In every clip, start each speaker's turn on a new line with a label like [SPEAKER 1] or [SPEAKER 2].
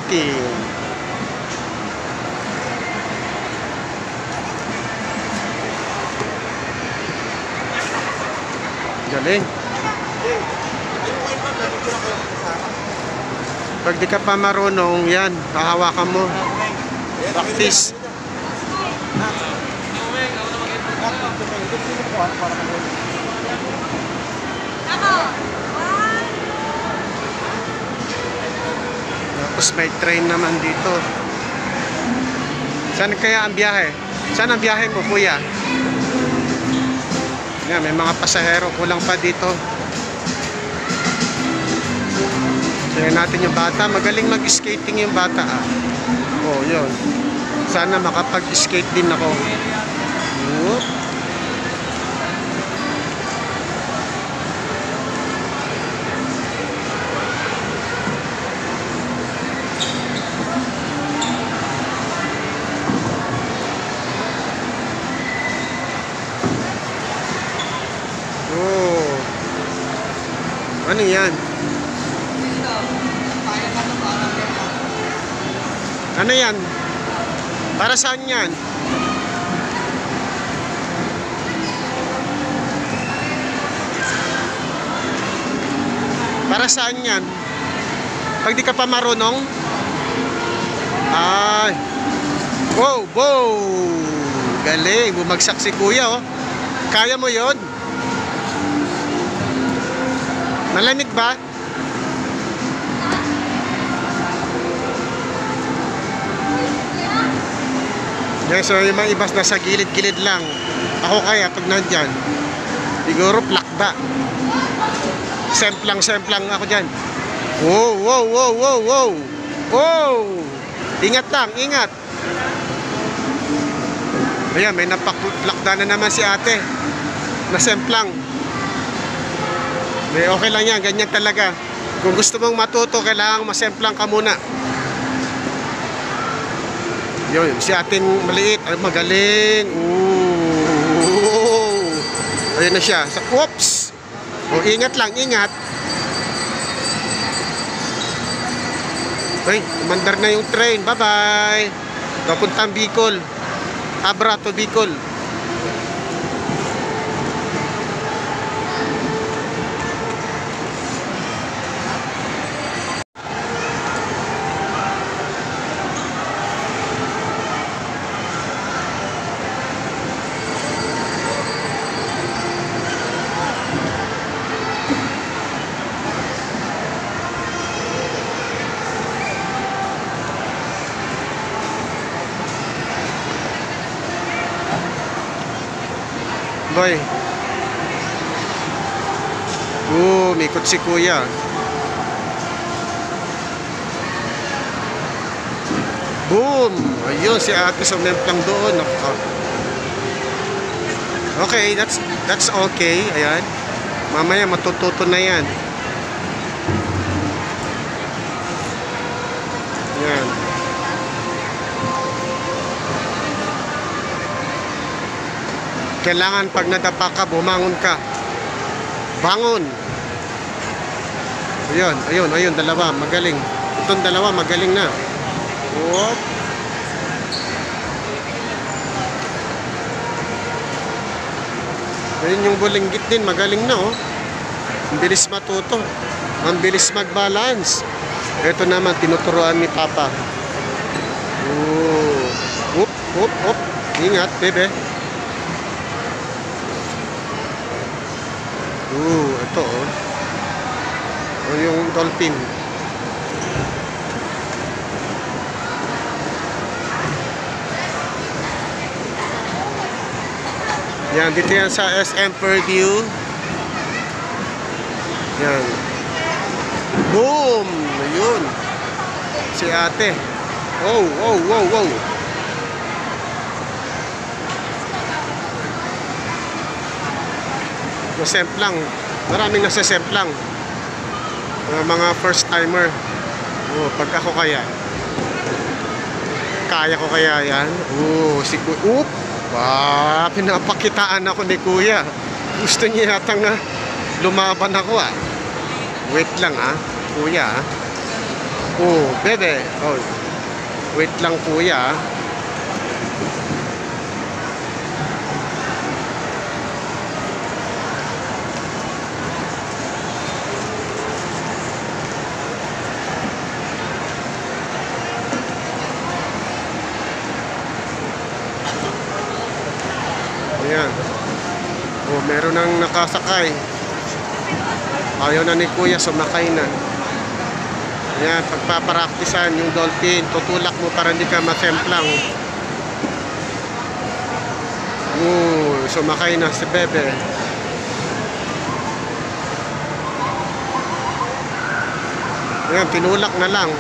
[SPEAKER 1] parking. Galing. Pag di ka pa marunong, yan, hahawakan mo. Practice. Tapos may train naman dito. Saan kaya ang biyahe? Saan ang biyahe mo, kuya? Yan, may mga pasahero. Kulang pa dito. Tingnan natin yung bata. Magaling mag-skating yung bata. Oh, yun. Sana makapag-skate din ako. Whoop. Oh. Ano yan? Ano yan? Para saan yan? Para saan yan? Pag di ka pa marunong? Ay. Wow, wow. Galing. Bumagsak si kuya, oh. Kaya mo yon? Malamig ba? Yan, so yung mga ibas nasa gilid-gilid lang. Ako kaya pag nandyan, siguro plakda. Semplang ako dyan. Wow, wow, wow, wow, wow. Wow! Ingat lang, ingat. Ayan, may napaplakda na naman si ate. Nasemplang. Okay lang yan, ganyan talaga. Kung gusto mong matuto, kailangan masemplang ka muna. Yun, si ating maliit, ay magaling. Ooh. Ayun na siya. Oops! O, ingat lang, ingat. Ay, umandar na yung train. Bye-bye. Papuntang Bicol. Abra to Bicol. Boy. Mikot si kuya. Boom! Ayun, si ate sumemplang doon. Okay, that's okay. Ayan. Mamaya matututo na yan. Ayan. Kailangan pag nadapa ka, bumangon ka. Bangon. Ayun, dalawa, magaling. Itong dalawa, magaling na. Whoop. Ayun yung bulinggit din, magaling na, oh. Ang bilis matuto. Ang bilis mag-balance. Ito naman, tinuturuan ni Papa. Whoop, whoop, whoop. Ingat, bebe. Ito, oh. Yung dolphin. Yan, dito yan sa SM Purdue. Yan. Boom! Ayun. Si ate. Oh, wow, wow, wow. Nasemplang. Maraming nasasemplang. Mga first timer. Pag ako kaya. Kaya ko kaya yan. Si kuya. Pinapakitaan ako ni kuya. Gusto niya yata nga lumaban ako, ah. Wait lang, ah. Kuya, ah. Oh, bebe. Oh. Wait lang kuya. Ayan. Oh, meron nang nakasakay. Ayaw na ni kuya, sumakay na. Ayan, pagpaparaktisan yung dolphin, tutulak mo para hindi ka masemplang. Sumakay na si bebe. Ayan, tinulak na lang.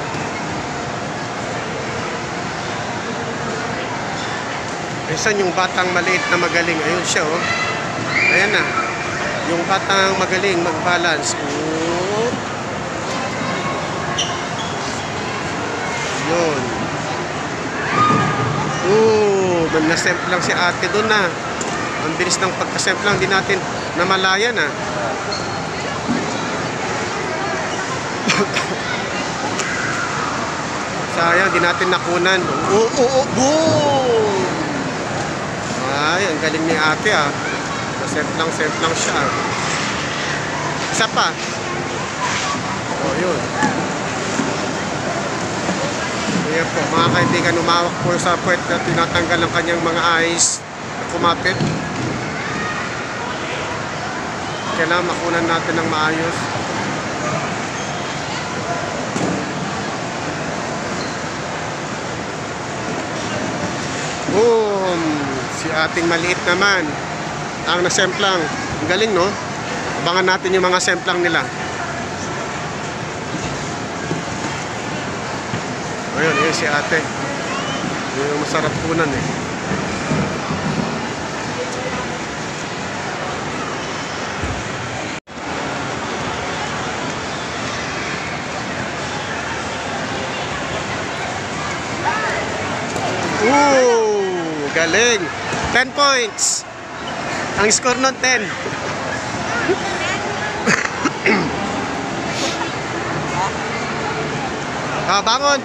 [SPEAKER 1] Saan yung batang maliit na magaling? Ayun siya, oh. Ayan na. Yung batang magaling mag-balance. Oh. Yun. Nasemp lang si ate doon na. Ang bilis ng pagkasemp lang. Di natin namalayan, ah. Sayang, di natin nakunan. Boom! Ay, ang galing ni ate, ah. Semp lang siya. Isa pa. Oh, yun. Ayan po, mga kaibigan, umawak po sa puwet na tinatanggal ang kanyang mga eyes na kumapit. Kailangan makunan natin ng maayos. Boom! Si ating maliit naman ang nasemplang. Ang galing, no? Abangan natin yung mga semplang nila. Ayun, si ate. Yung masarap kunan, eh. Galing. 10 points. Ang score nun, 10. Bangon.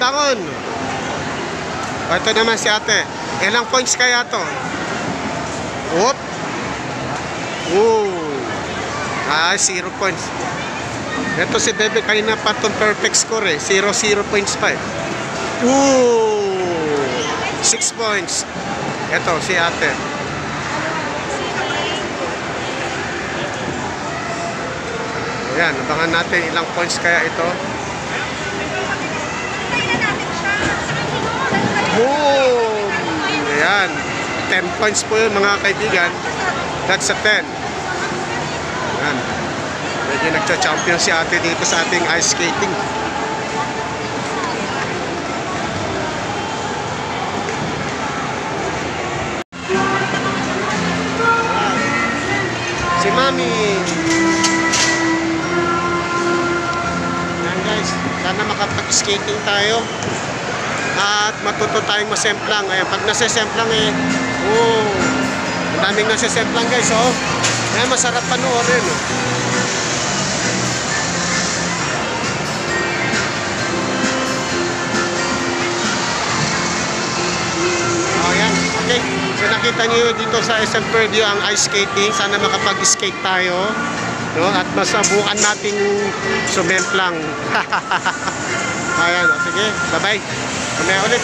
[SPEAKER 1] Ito naman si ate. Ilang points kaya to? Whoop. 0 points. Ito si bebe, kanina pa itong perfect score, eh. 0 points pa, eh. 6 points. Ito si ate. Ayan, abangan natin ilang points kaya ito. Boom! Ayan, 10 points po yun, mga kaibigan. That's a 10. Ayan, medyo nagcha-champion si ate dito sa ating ice skating. Si mami. Ayan guys, sana makapag-skating tayo at matuto tayong masemplang. Ayan, pag nasesemplang, eh, ang daming nasesemplang guys, oh. Ayan, masarap panoorin, oh. Ayan, okay. So nakita niyo dito sa SM Purdue ang ice skating. Sana makapag-skate tayo, no? At masabukan nating sumemplang. Ayan, sige, bye-bye. Kamaya ulit.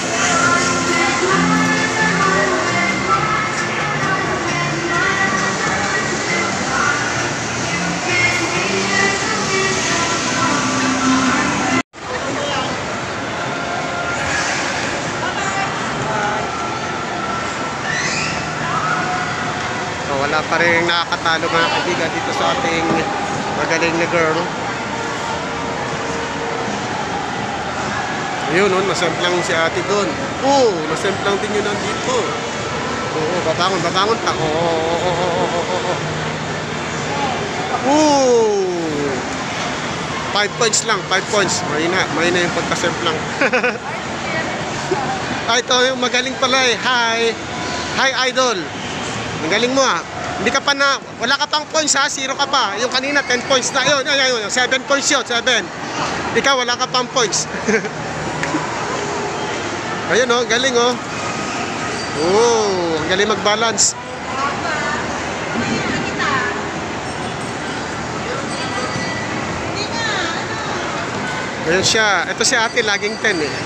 [SPEAKER 1] Wala pa rin nakakatalo, mga kaibigan, dito sa ating magaling na girl. Ayun, nasemplang si ate doon. Nasemplang din yun nandito. Babangon pa. 5 points lang, 5 points. Mahina yung pagkasemplang. Ito yung magaling pala, eh. Hi idol. Ang galing mo, ah. Hindi ka pa wala ka pang points, ha? 0 ka pa. Yung kanina 10 points na. Ayun, 7 points yun, 7. Ikaw, wala ka pang points. Ayun oh, galing oh. Oh, ang galing mag-balance. Ayun siya. Ito si ate, laging 10 eh.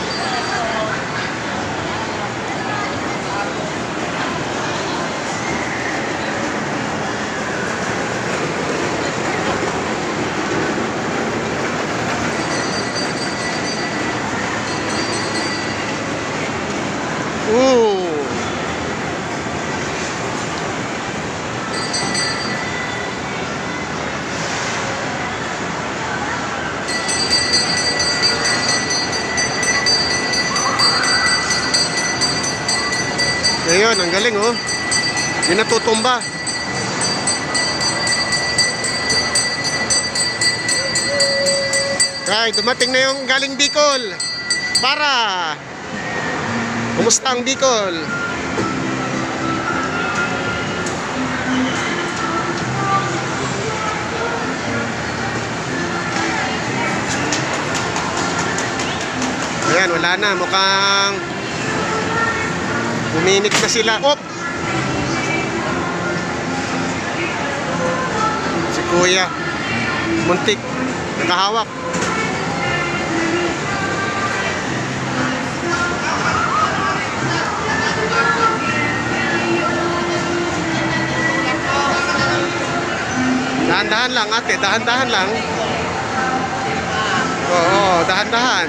[SPEAKER 1] Ooh. Ayun, ang galing oh. Hindi natutumba. Ay, dumating na yung galing Bicol. Para. Kumusta ang Bicol? Ayan, wala na. Mukhang uminik na sila. Oh! Si Kuya. Muntik. Nakahawak. Dahan-dahan lang ate, dahan-dahan lang. Oo, dahan-dahan.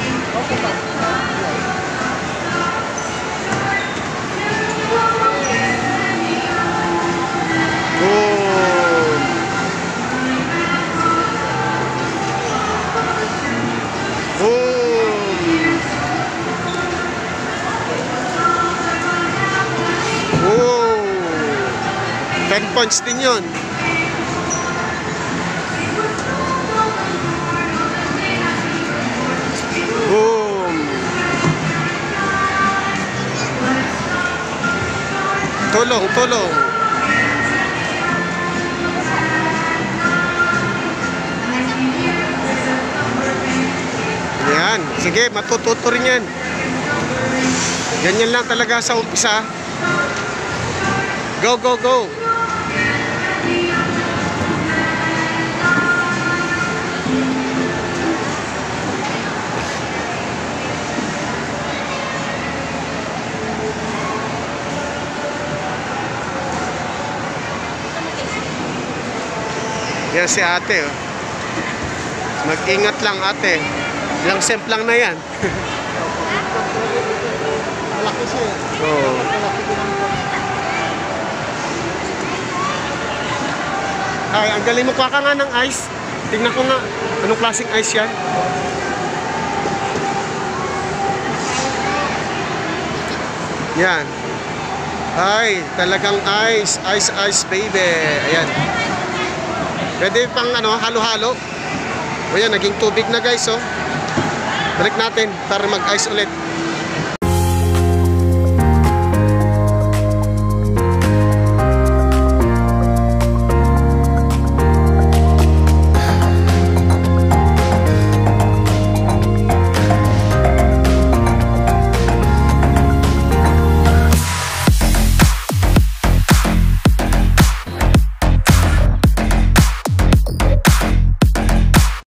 [SPEAKER 1] Boom. Boom. Boom. 10 points din yun. Boom. Tulong, tulong. Yan. Sige, matututo rin yan. Ganyan lang talaga sa umpisa. Go, go, go. Yan si ate oh. Mag-ingat lang ate. Ilang semp lang na yan.
[SPEAKER 2] Malaki siya.
[SPEAKER 1] Oo. Ay, ang galing mo. Kuha ka nga ng ice. Tingnan ko nga. Anong klaseng ice yan? Yan. Ay, talagang ice. Ice, ice baby. Ayan. Pwede pang ano, halo-halo. O yan, naging tubig na guys, oh. Balik natin para mag-ice ulit.